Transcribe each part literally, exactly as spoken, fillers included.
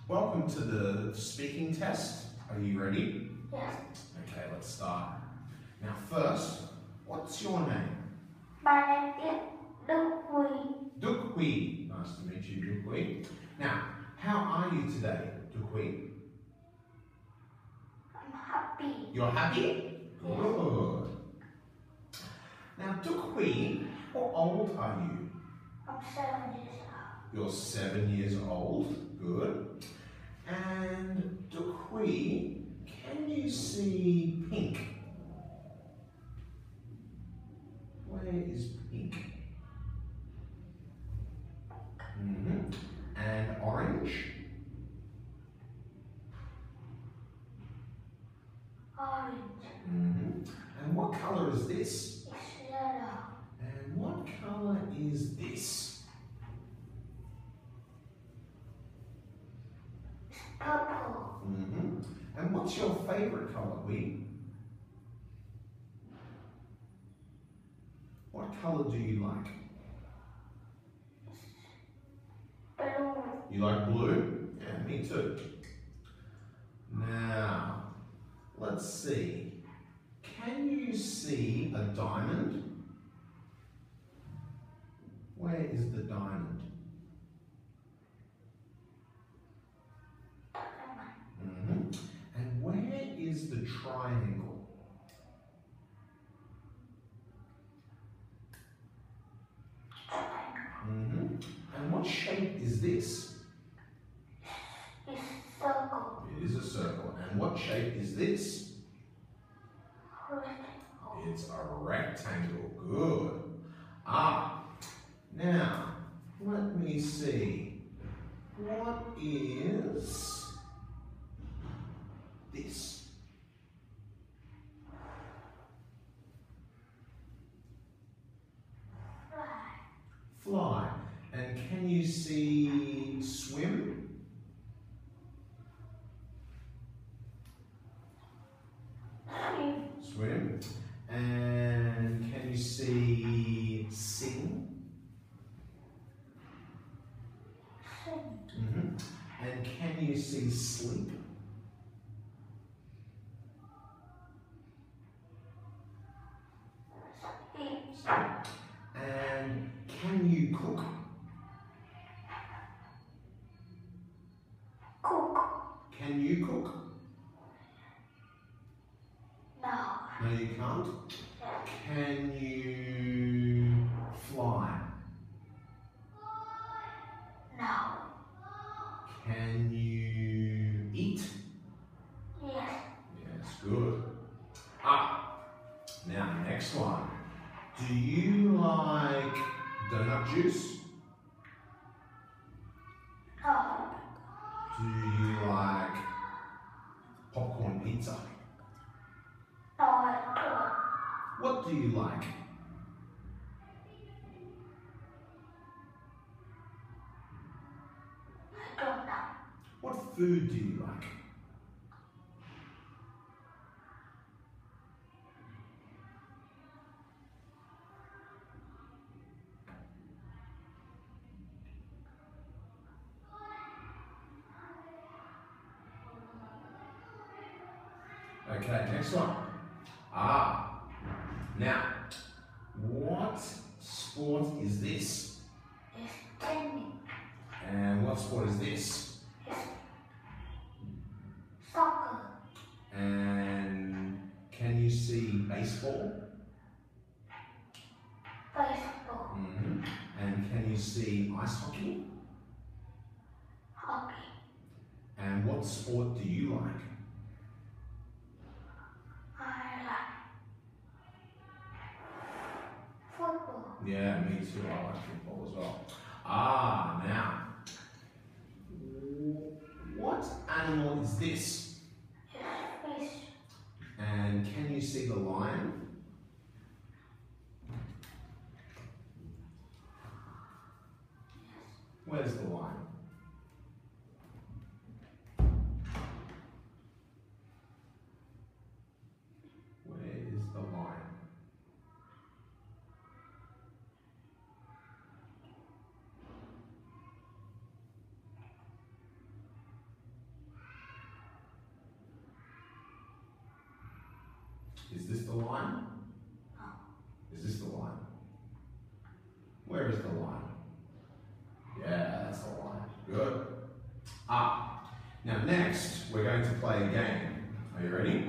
Welcome to the speaking test. Are you ready? Yes. Okay, let's start. Now first, what's your name? My name is Dukwi. Dukwi. Nice to meet you, Dukwi. Now, how are you today, Dukwi? I'm happy. You're happy? Good. Now, Dukwi, how old are you? I'm seven years old. You're seven years old. Good. And Dukwi, can you see pink? Where is pink? Mm-hmm. And orange? Orange. Mm-hmm. And what colour is this? It's yellow. And what colour is this? It's purple. Mm-hmm. And what's your favourite colour, Wee? What colour do you like? Blue. You like blue? Yeah, me too. Now, let's see. Can you see a diamond? Where is the diamond? Mm-hmm. And where is the triangle? Mm-hmm. And what shape is this? It's circle. It is a circle. And what shape is this? Rectangle. It's a rectangle. Good. Ah, now, let me see. What is this? Fly. Fly. And can you see swim? Swim. Swim. And can you see sing? Sing. Mm-hmm. And can you see sleep? Eat. And can you cook? Cook. Can you cook? No. No, you can't. Can you fly? No. Can you eat? Yes. Yes, good. Ah, now next one. Do you like donut juice? No. Do you like popcorn pizza? No, I don't. What do you like? I don't know. What food do you like? Okay, next one. Ah, now, what sport is this? It's tennis. And what sport is this? It's soccer. And can you see baseball? Baseball. Mm-hmm. And can you see ice hockey? Hockey. And what sport do you like? I like football. Yeah, me too. I like football as well. Ah, now, what animal is this? It's fish. And can you see the lion? Where's the lion? Where is the lion? the line? No. Is this the line? Where is the line? Yeah, that's the line. Good. Ah. Now next, we're going to play a game. Are you ready?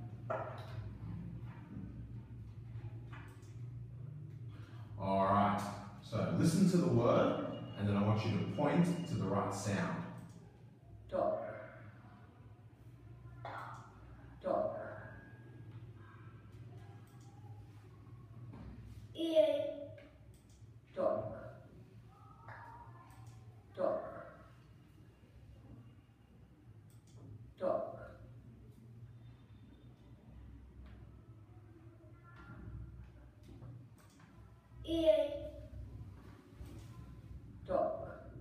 All right. So listen to the word, and then I want you to point to the right sound. Dog. Dog. E. Dog. Dog. Dog. E. Dog.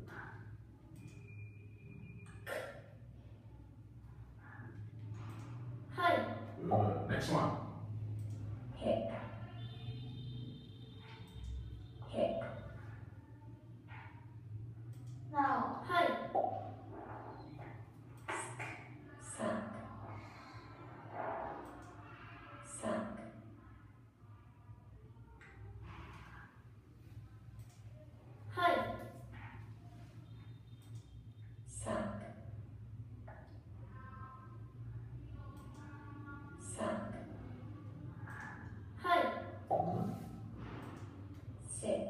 Hey. Good. Next one. Hick. Hick. Now. Hey. Sack. Sack. Hey. Sack. Sack. Hey. Good. Sick.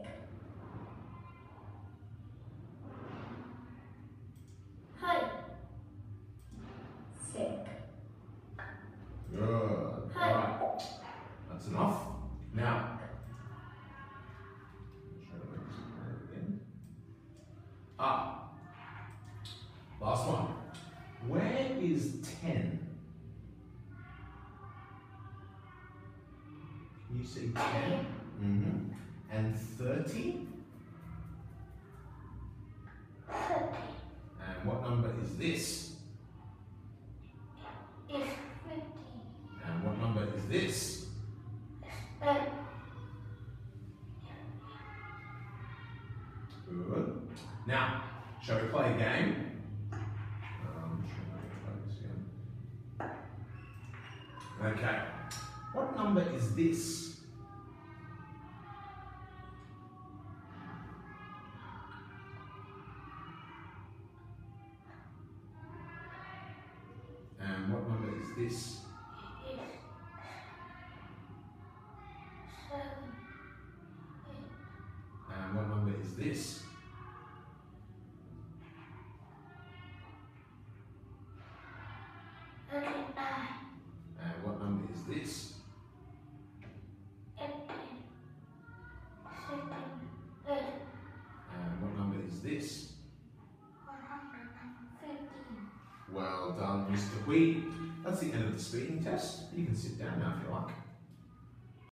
Hey. Sick. Good. All right. That's enough. Now, try to make this clear again. Ah. Last one. Where is ten? Can you see ten? Mm-hmm. And thirty? Thirty. And what number is this? Is fifty. And what number is this? Eight. Good. Now, shall we play a game? Um, shall I play this again? Okay. What number is this? And what number is this? Is seven. Eight. And what number is this? Thirty-nine. And what number is this? Eighteen. Sixteen. Eight. And what number is this? One hundred and fifteen. Well done, Mister Hui. That's the end of the speaking test. You can sit down now if you like.